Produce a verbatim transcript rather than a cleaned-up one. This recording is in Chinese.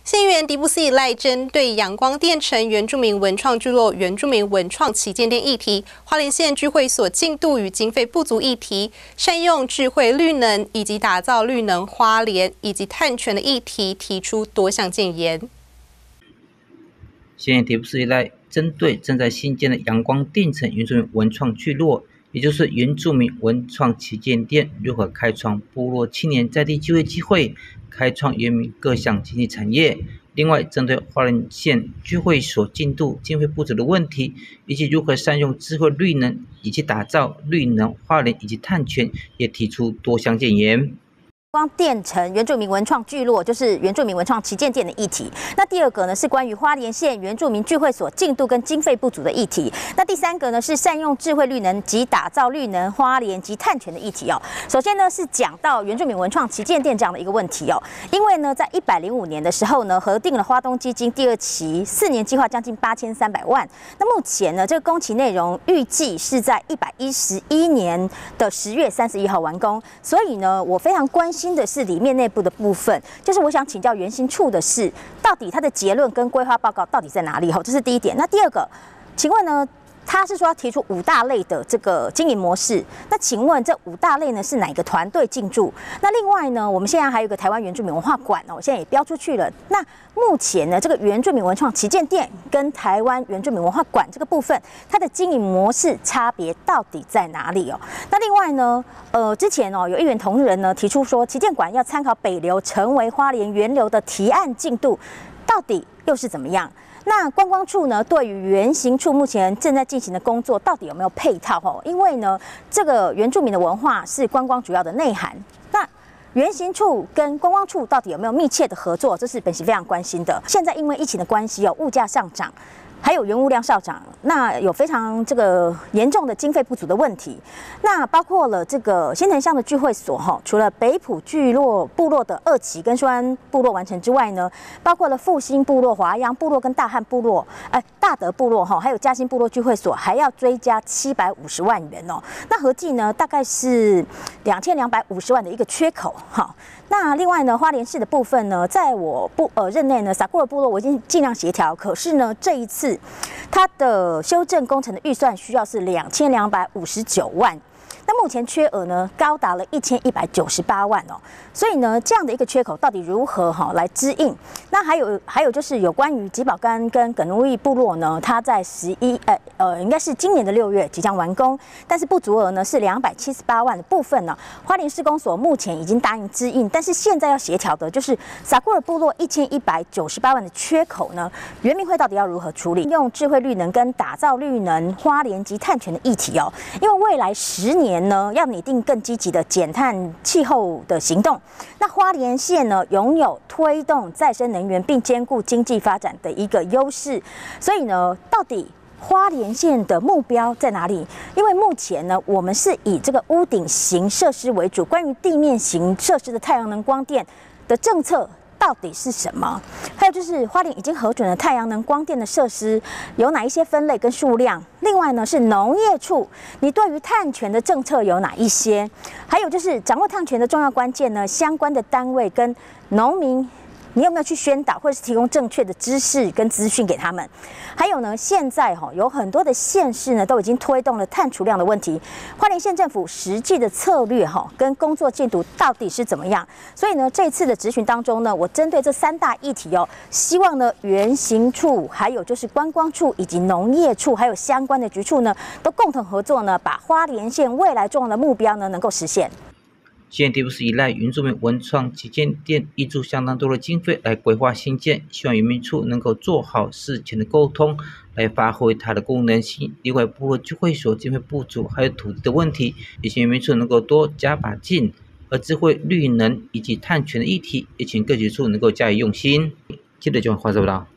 县议员迪布斯以来针对阳光电城原住民文创聚落、原住民文创旗舰店议题、花莲县聚会所进度与经费不足议题、善用智慧绿能以及打造绿能花莲以及碳权的议题，提出多项建言。 县议员迪布斯以来针对正在新建的阳光电城原住民文创聚落，也就是原住民文创旗舰店如何开创部落青年在地就业机会，开创原民各项经济产业。另外，针对花莲县聚会所进度经费不足的问题，以及如何善用智慧绿能，以及打造绿能花莲以及碳权，也提出多项建言。 光电城原住民文创聚落，就是原住民文创旗舰店的议题。那第二个呢，是关于花莲县原住民聚会所进度跟经费不足的议题。那第三个呢，是善用智慧绿能及打造绿能花莲及碳权的议题哦。首先呢，是讲到原住民文创旗舰店这样的一个问题哦。因为呢，在一百零五年的时候呢，核定了花东基金第二期四年计划将近八千三百万。那目前呢，这个工期内容预计是在一百一十一年的十月三十一号完工。所以呢，我非常关心。新的是里面内部的部分，就是我想请教原新处的是，到底它的结论跟规划报告到底在哪里？吼，这是第一点。那第二个，请问呢？他是说要提出五大类的这个经营模式，那请问这五大类呢是哪个团队进驻？那另外呢，我们现在还有一个台湾原住民文化馆哦，现在也标出去了。那目前呢，这个原住民文创旗舰店跟台湾原住民文化馆这个部分，它的经营模式差别到底在哪里哦？那另外呢，呃，之前哦有议员同仁呢提出说，旗舰馆要参考北流成为花莲源流的提案进度，到底又是怎么样？那观光处呢，对于原行处目前正在进行的工作，到底有没有配套？吼，因为呢，这个原住民的文化是观光主要的内涵。那原行处跟观光处到底有没有密切的合作？这是本席非常关心的。现在因为疫情的关系哦，物价上涨。还有原物料上涨，那有非常这个严重的经费不足的问题。那包括了这个新城乡的聚会所哈，除了北埔聚落部落的二期跟双安部落完成之外呢，包括了复兴部落、华阳部落跟大汉部落，哎、呃，大德部落哈，还有嘉兴部落聚会所，还要追加七百五十万元哦。那合计呢，大概是两千两百五十万的一个缺口哈。那另外呢，花莲市的部分呢，在我部呃任内呢，撒库尔部落我已经尽量协调，可是呢，这一次它的修正工程的预算需要是两千两百五十九万。那目前缺额呢高达了一千一百九十八万哦，所以呢这样的一个缺口到底如何哈来支应？那还有还有就是有关于吉宝干跟耿奴义部落呢，它在十一呃呃应该是今年的六月即将完工，但是不足额呢是两百七十八万的部分呢，花莲市公所目前已经答应支应，但是现在要协调的就是撒库尔部落一千一百九十八万的缺口呢，原民会到底要如何处理？用智慧绿能跟打造绿能花莲及碳权的议题哦，因为未来十年。呢，要拟定更积极的减碳气候的行动。那花莲县呢，拥有推动再生能源并兼顾经济发展的一个优势。所以呢，到底花莲县的目标在哪里？因为目前呢，我们是以这个屋顶型设施为主，关于地面型设施的太阳能光电的政策。到底是什么？还有就是花莲已经核准了太阳能光电的设施有哪一些分类跟数量？另外呢是农业处，你对于碳权的政策有哪一些？还有就是掌握碳权的重要关键呢，相关的单位跟农民。你有没有去宣导，或者是提供正确的知识跟资讯给他们？还有呢，现在哈有很多的县市呢都已经推动了碳储量的问题，花莲县政府实际的策略哈跟工作进度到底是怎么样？所以呢，这次的质询当中呢，我针对这三大议题哦，希望呢原行处，还有就是观光处以及农业处，还有相关的局处呢，都共同合作呢，把花莲县未来重要的目标呢能够实现。 县迪布斯以来，原住民文创旗舰店挹注相当多的经费来规划新建，希望原民处能够做好事前的沟通，来发挥它的功能性。另外，部落聚会所经费不足，还有土地的问题，也请原民处能够多加把劲。而智慧绿能以及碳权的议题，也请各局处能够加以用心。记得就欢迎报道。